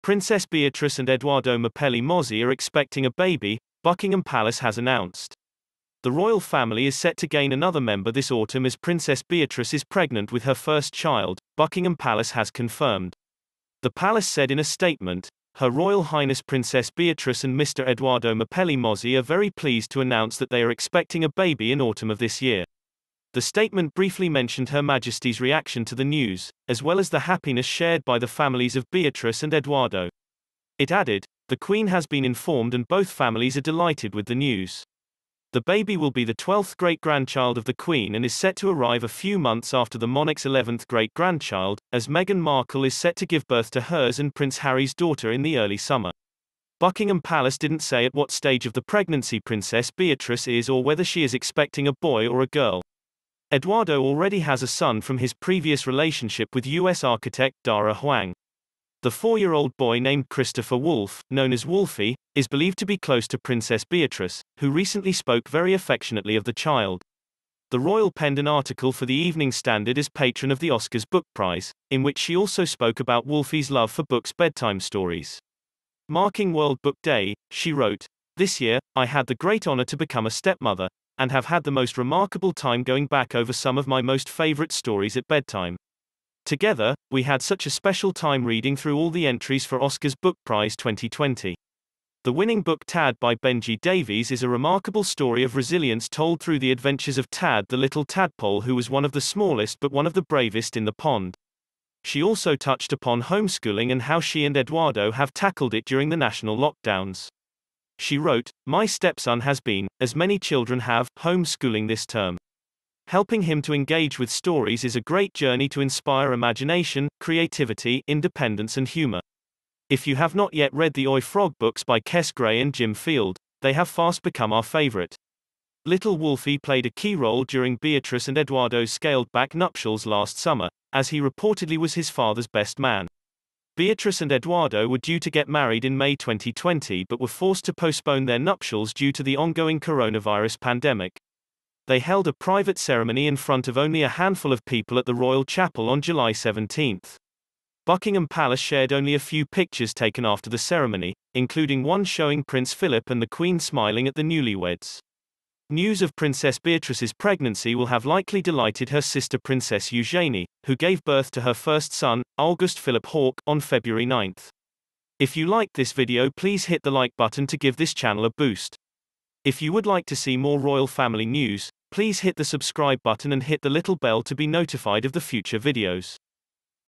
Princess Beatrice and Edoardo Mozzi are expecting a baby, Buckingham Palace has announced. The royal family is set to gain another member this autumn as Princess Beatrice is pregnant with her first child, Buckingham Palace has confirmed. The palace said in a statement, Her Royal Highness Princess Beatrice and Mr. Edoardo Mozzi are very pleased to announce that they are expecting a baby in autumn of this year. The statement briefly mentioned Her Majesty's reaction to the news, as well as the happiness shared by the families of Beatrice and Edoardo. It added, The Queen has been informed and both families are delighted with the news. The baby will be the 12th great-grandchild of the Queen and is set to arrive a few months after the monarch's 11th great-grandchild, as Meghan Markle is set to give birth to hers and Prince Harry's daughter in the early summer. Buckingham Palace didn't say at what stage of the pregnancy Princess Beatrice is or whether she is expecting a boy or a girl. Edoardo already has a son from his previous relationship with U.S. architect Dara Huang. The 4-year-old boy named Christopher Wolfe, known as Wolfie, is believed to be close to Princess Beatrice, who recently spoke very affectionately of the child. The royal penned an article for the Evening Standard as patron of the Oscars Book Prize, in which she also spoke about Wolfie's love for books' bedtime stories. Marking World Book Day, she wrote, This year, I had the great honor to become a stepmother, and have had the most remarkable time going back over some of my most favorite stories at bedtime. Together, we had such a special time reading through all the entries for Oscars Book Prize 2020. The winning book Tad by Benji Davies is a remarkable story of resilience told through the adventures of Tad the little tadpole who was one of the smallest but one of the bravest in the pond. She also touched upon homeschooling and how she and Edoardo have tackled it during the national lockdowns. She wrote, My stepson has been, as many children have, homeschooling this term. Helping him to engage with stories is a great journey to inspire imagination, creativity, independence and humor. If you have not yet read the Oi Frog books by Kes Gray and Jim Field, they have fast become our favorite. Little Wolfie played a key role during Beatrice and Edoardo's scaled-back nuptials last summer, as he reportedly was his father's best man. Beatrice and Edoardo were due to get married in May 2020 but were forced to postpone their nuptials due to the ongoing coronavirus pandemic. They held a private ceremony in front of only a handful of people at the Royal Chapel on July 17. Buckingham Palace shared only a few pictures taken after the ceremony, including one showing Prince Philip and the Queen smiling at the newlyweds. News of Princess Beatrice's pregnancy will have likely delighted her sister Princess Eugenie, who gave birth to her first son, August Philip Hawke, on February 9. If you liked this video, please hit the like button to give this channel a boost. If you would like to see more royal family news, please hit the subscribe button and hit the little bell to be notified of the future videos.